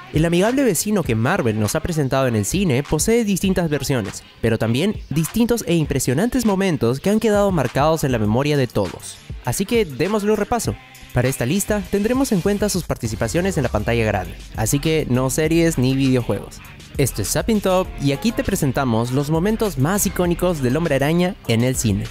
El amigable vecino que Marvel nos ha presentado en el cine posee distintas versiones, pero también distintos e impresionantes momentos que han quedado marcados en la memoria de todos. Así que démosle un repaso. Para esta lista tendremos en cuenta sus participaciones en la pantalla grande, así que no series ni videojuegos. Esto es Zapping Top y aquí te presentamos los momentos más icónicos del Hombre Araña en el cine.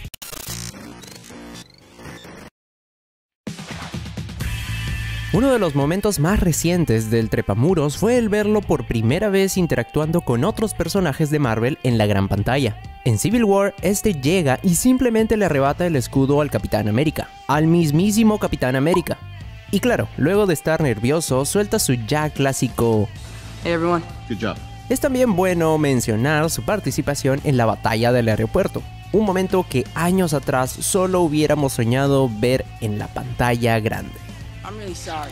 Uno de los momentos más recientes del Trepamuros fue el verlo por primera vez interactuando con otros personajes de Marvel en la gran pantalla. En Civil War, este llega y simplemente le arrebata el escudo al Capitán América, al mismísimo Capitán América. Y claro, luego de estar nervioso, suelta su ya clásico "Hey everyone, good job." Es también bueno mencionar su participación en la batalla del aeropuerto, un momento que años atrás solo hubiéramos soñado ver en la pantalla grande. I'm really sorry."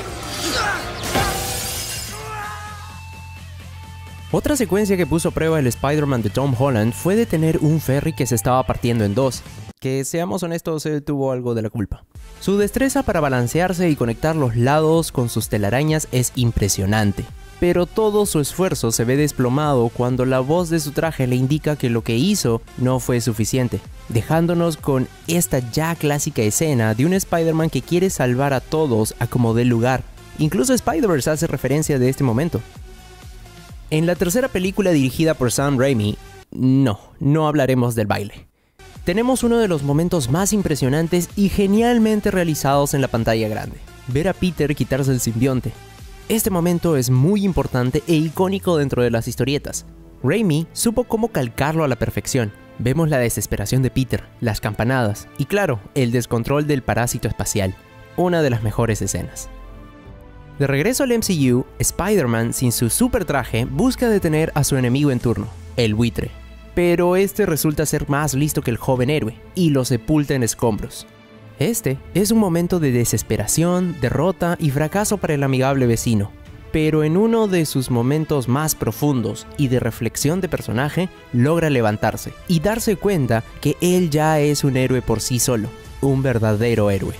Otra secuencia que puso a prueba el Spider-Man de Tom Holland fue detener un ferry que se estaba partiendo en dos, que seamos honestos, él tuvo algo de la culpa. Su destreza para balancearse y conectar los lados con sus telarañas es impresionante, pero todo su esfuerzo se ve desplomado cuando la voz de su traje le indica que lo que hizo no fue suficiente, dejándonos con esta ya clásica escena de un Spider-Man que quiere salvar a todos a como dé lugar. Incluso Spider-Verse hace referencia de este momento. En la tercera película dirigida por Sam Raimi, no hablaremos del baile. Tenemos uno de los momentos más impresionantes y genialmente realizados en la pantalla grande: ver a Peter quitarse el simbionte. Este momento es muy importante e icónico dentro de las historietas. Raimi supo cómo calcarlo a la perfección. Vemos la desesperación de Peter, las campanadas y claro, el descontrol del parásito espacial. Una de las mejores escenas. De regreso al MCU, Spider-Man sin su super traje busca detener a su enemigo en turno, el Buitre. Pero este resulta ser más listo que el joven héroe y lo sepulta en escombros. Este es un momento de desesperación, derrota y fracaso para el amigable vecino, pero en uno de sus momentos más profundos y de reflexión de personaje, logra levantarse y darse cuenta que él ya es un héroe por sí solo, un verdadero héroe.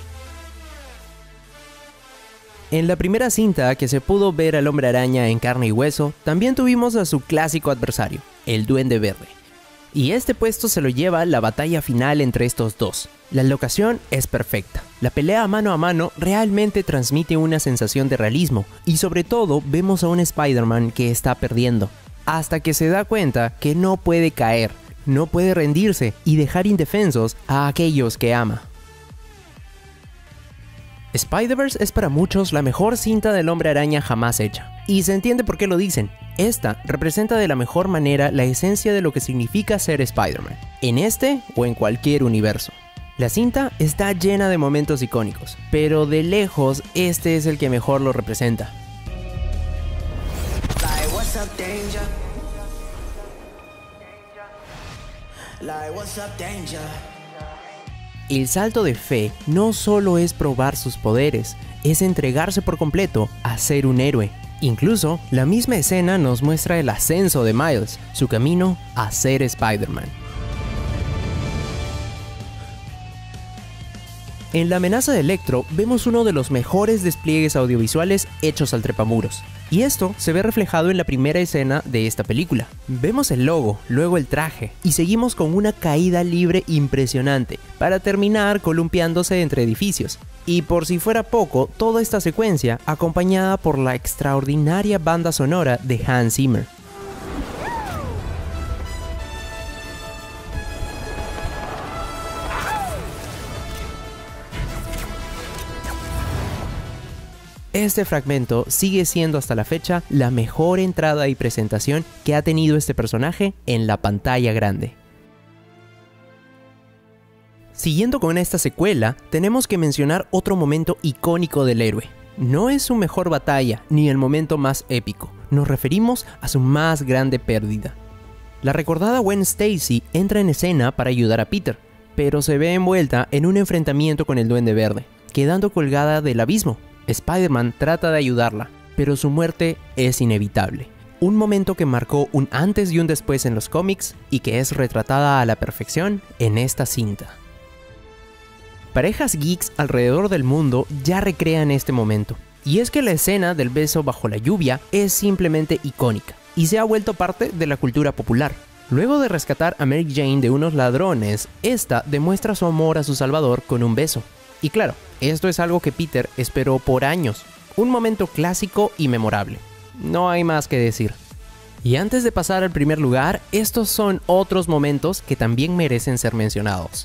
En la primera cinta que se pudo ver al Hombre Araña en carne y hueso, también tuvimos a su clásico adversario, el Duende Verde. Y este puesto se lo lleva la batalla final entre estos dos. La locación es perfecta. La pelea mano a mano realmente transmite una sensación de realismo y sobre todo vemos a un Spider-Man que está perdiendo, hasta que se da cuenta que no puede caer, no puede rendirse y dejar indefensos a aquellos que ama. Spider-Verse es para muchos la mejor cinta del Hombre Araña jamás hecha, y se entiende por qué lo dicen. Esta representa de la mejor manera la esencia de lo que significa ser Spider-Man, en este o en cualquier universo. La cinta está llena de momentos icónicos, pero de lejos este es el que mejor lo representa. Like, what's up, danger? Like, what's up, danger? El salto de fe no solo es probar sus poderes, es entregarse por completo a ser un héroe. Incluso, la misma escena nos muestra el ascenso de Miles, su camino a ser Spider-Man. En La amenaza de Electro vemos uno de los mejores despliegues audiovisuales hechos al trepamuros. Y esto se ve reflejado en la primera escena de esta película. Vemos el logo, luego el traje, y seguimos con una caída libre impresionante, para terminar columpiándose entre edificios. Y por si fuera poco, toda esta secuencia acompañada por la extraordinaria banda sonora de Hans Zimmer. Este fragmento sigue siendo hasta la fecha la mejor entrada y presentación que ha tenido este personaje en la pantalla grande. Siguiendo con esta secuela, tenemos que mencionar otro momento icónico del héroe. No es su mejor batalla, ni el momento más épico, nos referimos a su más grande pérdida. La recordada Gwen Stacy entra en escena para ayudar a Peter, pero se ve envuelta en un enfrentamiento con el Duende Verde, quedando colgada del abismo. Spider-Man trata de ayudarla, pero su muerte es inevitable. Un momento que marcó un antes y un después en los cómics y que es retratada a la perfección en esta cinta. Parejas geeks alrededor del mundo ya recrean este momento. Y es que la escena del beso bajo la lluvia es simplemente icónica y se ha vuelto parte de la cultura popular. Luego de rescatar a Mary Jane de unos ladrones, esta demuestra su amor a su salvador con un beso. Y claro, esto es algo que Peter esperó por años. Un momento clásico y memorable. No hay más que decir. Y antes de pasar al primer lugar, estos son otros momentos que también merecen ser mencionados.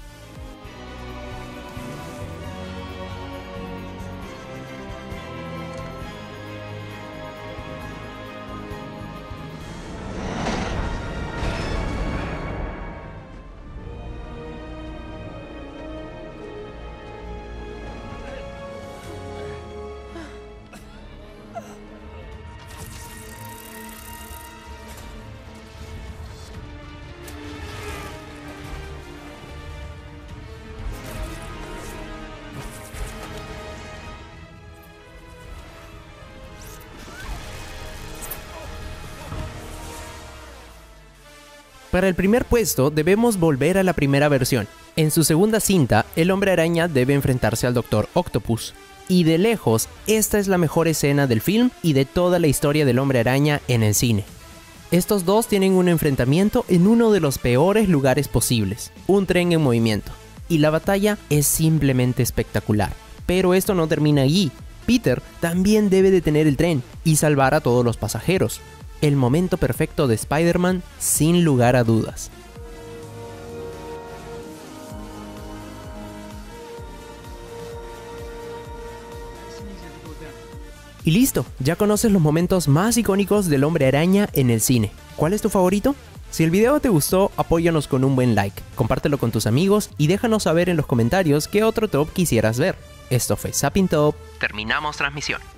Para el primer puesto debemos volver a la primera versión. En su segunda cinta, el Hombre Araña debe enfrentarse al Dr. Octopus. Y de lejos, esta es la mejor escena del film y de toda la historia del Hombre Araña en el cine. Estos dos tienen un enfrentamiento en uno de los peores lugares posibles, un tren en movimiento. Y la batalla es simplemente espectacular. Pero esto no termina allí. Peter también debe detener el tren y salvar a todos los pasajeros. El momento perfecto de Spider-Man sin lugar a dudas. Y listo, ya conoces los momentos más icónicos del Hombre Araña en el cine. ¿Cuál es tu favorito? Si el video te gustó, apóyanos con un buen like, compártelo con tus amigos y déjanos saber en los comentarios qué otro top quisieras ver. Esto fue Zapping Top, terminamos transmisión.